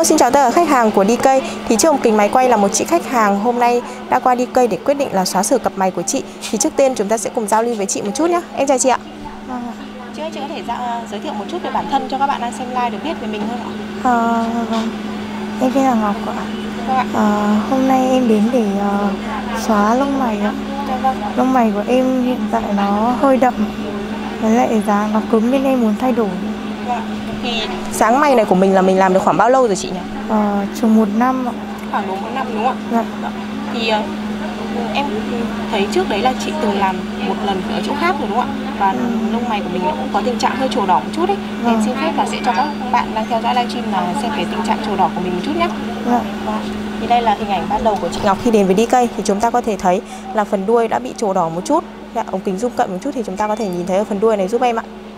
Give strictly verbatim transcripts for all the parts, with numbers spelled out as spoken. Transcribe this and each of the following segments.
Hello, xin chào tất cả khách hàng của đê ca. Thì trước kính máy quay là một chị khách hàng hôm nay đã qua đê ca để quyết định là xóa sửa cặp máy của chị. Thì trước tiên chúng ta sẽ cùng giao lưu với chị một chút nhé. Em chào chị ạ. Vâng ạ. Chị ơi, chị có thể dạ, giới thiệu một chút về bản thân cho các bạn đang xem live được biết về mình hơn ạ? À, vâng. Em tên là Ngọc ạ. Vâng ạ. À, hôm nay em đến để uh, xóa lông mày ạ. Dạ, vâng. Lông mày của em hiện tại nó hơi đậm, với lại da nó cứng nên em muốn thay đổi. Vâng. Thì sáng mày này của mình là mình làm được khoảng bao lâu rồi chị nhỉ? À, chừng một năm ạ. Khoảng đúng một năm đúng không ạ? Dạ. Thì uh, em thấy trước đấy là chị từng làm một lần ở chỗ khác rồi đúng không ạ? Và lông mày của mình nó cũng có tình trạng hơi trổ đỏ một chút ấy. Nên Vâng. xin phép là sẽ cho các bạn đang theo dõi livestream là xem cái tình trạng trổ đỏ của mình một chút nhé. Dạ. Vâng. Thì đây là hình ảnh ban đầu của chị Ngọc khi đến với đê ca. Thì chúng ta có thể thấy là phần đuôi đã bị trổ đỏ một chút. Ống kính zoom cận một chút thì chúng ta có thể nhìn thấy ở phần đuôi này giúp em ạ.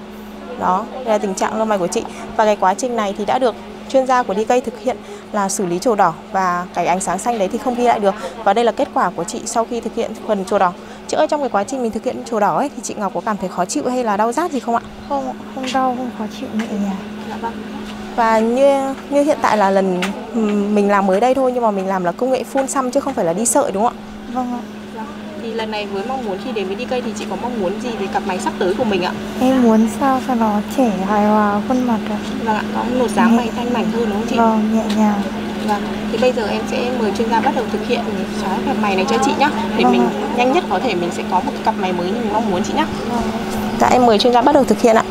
Đó, đây là tình trạng lông mày của chị. Và cái quá trình này thì đã được chuyên gia của đê ca thực hiện là xử lý trổ đỏ, và cái ánh sáng xanh đấy thì không ghi lại được. Và đây là kết quả của chị sau khi thực hiện phần trổ đỏ. Chị ơi, trong cái quá trình mình thực hiện trổ đỏ ấy thì chị Ngọc có cảm thấy khó chịu hay là đau rát gì không ạ? Không, không đau, không khó chịu, nhẹ nhàng. Dạ vâng. Và như như hiện tại là lần mình làm mới đây thôi, nhưng mà mình làm là công nghệ phun xăm chứ không phải là đi sợi đúng không ạ? Vâng ạ. Thì lần này với mong muốn khi đến với đê ca thì chị có mong muốn gì về cặp máy sắp tới của mình ạ? Em muốn sao cho nó trẻ hài hòa khuôn mặt ạ. Vâng ạ, có một dáng mày thanh mảnh hơn đúng không chị? Vâng, nhẹ nhàng. Vâng, thì bây giờ em sẽ mời chuyên gia bắt đầu thực hiện xóa cặp mày này cho chị nhé. Để Vâng mình ạ. nhanh nhất có thể mình sẽ có một cặp mày mới như mình mong muốn chị nhé. Vâng. Dạ, em mời chuyên gia bắt đầu thực hiện ạ.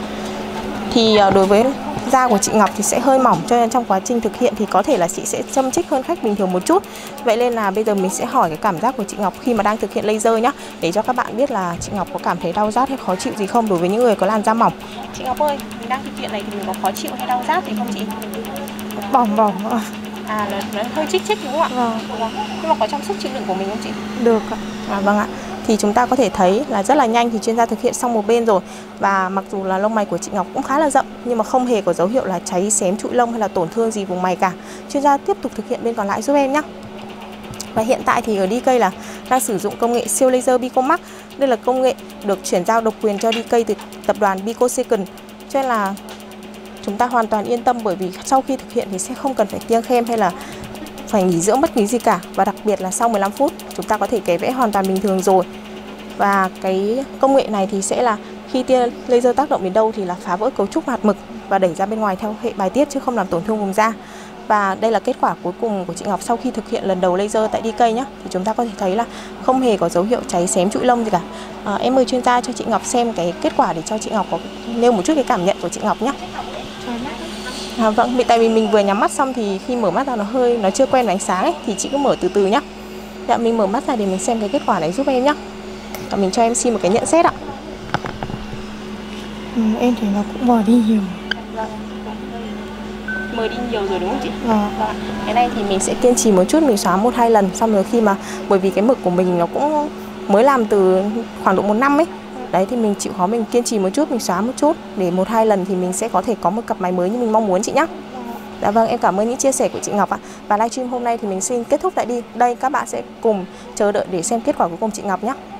Thì đối với da của chị Ngọc thì sẽ hơi mỏng, cho nên trong quá trình thực hiện thì có thể là chị sẽ châm chích hơn khách bình thường một chút. Vậy nên là bây giờ mình sẽ hỏi cái cảm giác của chị Ngọc khi mà đang thực hiện laser nhá, để cho các bạn biết là chị Ngọc có cảm thấy đau rát hay khó chịu gì không đối với những người có làn da mỏng. Chị Ngọc ơi, mình đang thực hiện này thì mình có khó chịu hay đau rát gì không chị? Bỏng bỏng ạ. À, nó, nó hơi chích chích đúng không ạ? Vâng. Vâng. Nhưng mà có trong sức chịu đựng của mình không chị? Được ạ. À, vâng ạ. Thì chúng ta có thể thấy là rất là nhanh thì chuyên gia thực hiện xong một bên rồi. Và mặc dù là lông mày của chị Ngọc cũng khá là rậm, nhưng mà không hề có dấu hiệu là cháy xém trụi lông hay là tổn thương gì vùng mày cả. Chuyên gia tiếp tục thực hiện bên còn lại giúp em nhé. Và hiện tại thì ở đê ca là đang sử dụng công nghệ siêu laser Bicomax. Đây là công nghệ được chuyển giao độc quyền cho đê ca từ tập đoàn Bicosecond. Cho nên là chúng ta hoàn toàn yên tâm, bởi vì sau khi thực hiện thì sẽ không cần phải kiêng khem hay là phải nghỉ dưỡng bất kỳ gì cả. Và đặc biệt là sau mười lăm phút chúng ta có thể kẻ vẽ hoàn toàn bình thường rồi. Và cái công nghệ này thì sẽ là khi tia laser tác động đến đâu thì là phá vỡ cấu trúc hạt mực và đẩy ra bên ngoài theo hệ bài tiết, chứ không làm tổn thương vùng da. Và đây là kết quả cuối cùng của chị Ngọc sau khi thực hiện lần đầu laser tại đê ca nhé. Thì chúng ta có thể thấy là không hề có dấu hiệu cháy xém trụi lông gì cả. À, em mời chuyên gia cho chị Ngọc xem cái kết quả để cho chị Ngọc có nêu một chút cái cảm nhận của chị Ngọc nhé. À, vâng, tại vì mình vừa nhắm mắt xong thì khi mở mắt ra nó hơi nó chưa quen với ánh sáng ấy, thì chị cứ mở từ từ nhé. Dạ, mình mở mắt ra để mình xem cái kết quả này giúp em nhé. Và mình cho em xin một cái nhận xét ạ. Ừ, em thấy nó cũng mờ đi nhiều. Vâng. Mờ đi nhiều rồi đúng không chị? Vâng. Vâng. Cái này thì mình sẽ kiên trì một chút, mình xóa một hai lần, xong rồi khi mà bởi vì cái mực của mình nó cũng mới làm từ khoảng độ một năm ấy. Đấy thì mình chịu khó mình kiên trì một chút, mình xóa một chút để một hai lần thì mình sẽ có thể có một cặp máy mới như mình mong muốn chị nhé. Dạ vâng, em cảm ơn những chia sẻ của chị Ngọc ạ. Và livestream hôm nay thì mình xin kết thúc tại đi. Đây các bạn sẽ cùng chờ đợi để xem kết quả cuối cùng chị Ngọc nhé.